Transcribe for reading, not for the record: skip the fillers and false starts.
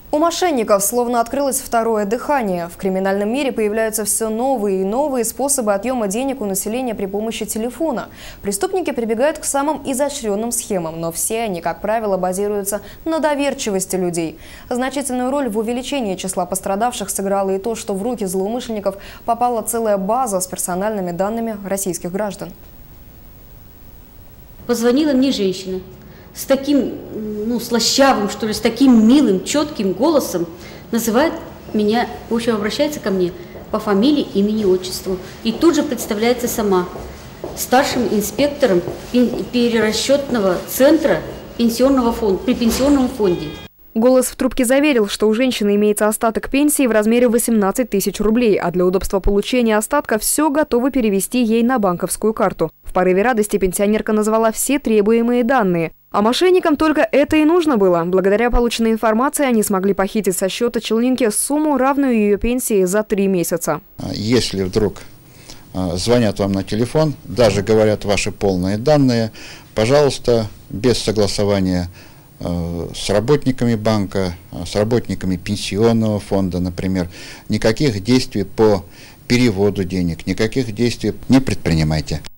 У мошенников словно открылось второе дыхание. В криминальном мире появляются все новые и новые способы отъема денег у населения при помощи телефона. Преступники прибегают к самым изощренным схемам, но все они, как правило, базируются на доверчивости людей. Значительную роль в увеличении числа пострадавших сыграло и то, что в руки злоумышленников попала целая база с персональными данными российских граждан. Позвонила мне женщина с таким, слащавым, что ли, с таким милым, четким голосом, называет меня, в общем, обращается ко мне по фамилии, имени, отчеству. И тут же представляется сама старшим инспектором перерасчетного центра пенсионного фонда, при пенсионном фонде. Голос в трубке заверил, что у женщины имеется остаток пенсии в размере 18 тысяч рублей, а для удобства получения остатка все готовы перевести ей на банковскую карту. В порыве радости пенсионерка назвала все требуемые данные. А мошенникам только это и нужно было. Благодаря полученной информации они смогли похитить со счета челнинки сумму, равную ее пенсии за 3 месяца. Если вдруг звонят вам на телефон, даже говорят ваши полные данные, пожалуйста, без согласования с работниками банка, с работниками пенсионного фонда, например, никаких действий по переводу денег, никаких действий не предпринимайте.